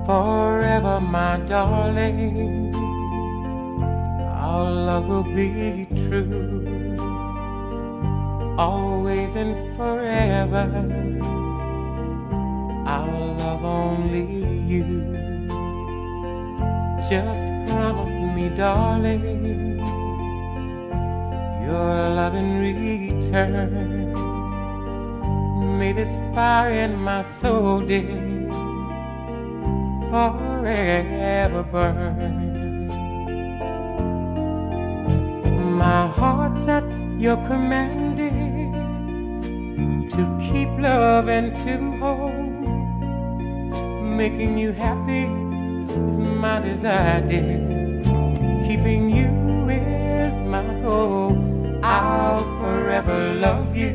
forever, my darling. Our love will be true, always and forever. I'll love only you. Just promise me, darling, your love in return. May this fire in my soul, dear, forever burn. My heart's at your command, dear, to keep love and to hold. Making you happy is my desire, dear. Keeping you is my goal. I'll forever love you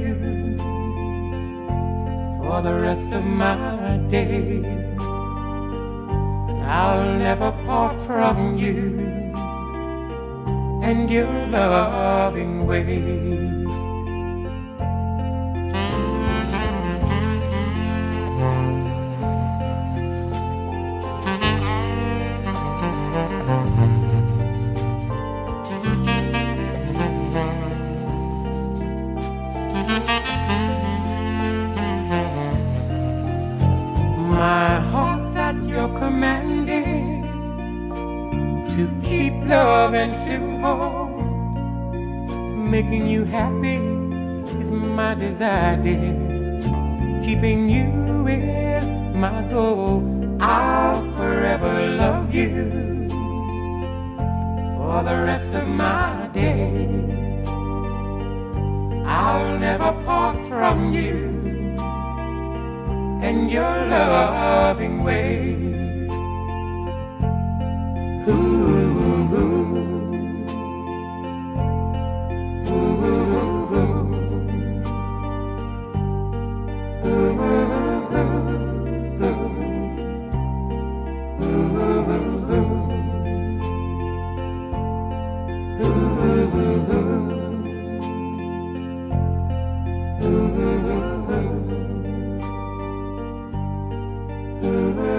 for the rest of my days. I'll never part from you and your loving ways. My heart's at your command, dear, to keep love and to hold. Making you happy is my desire, dear. Keeping you is my goal. I'll forever love you for the rest of my days. I'll never part from you and your loving ways. Ooh, ooh, ooh, ooh, ooh, ooh, ooh.